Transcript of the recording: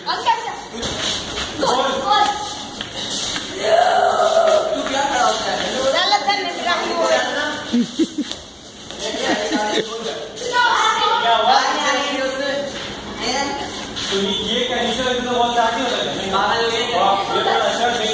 तू क्या खड़ा होता है? गलत करने पे राखी हो गया ना। क्या हुआ? तो ये क्या नीचे तो बहुत साथी होता है।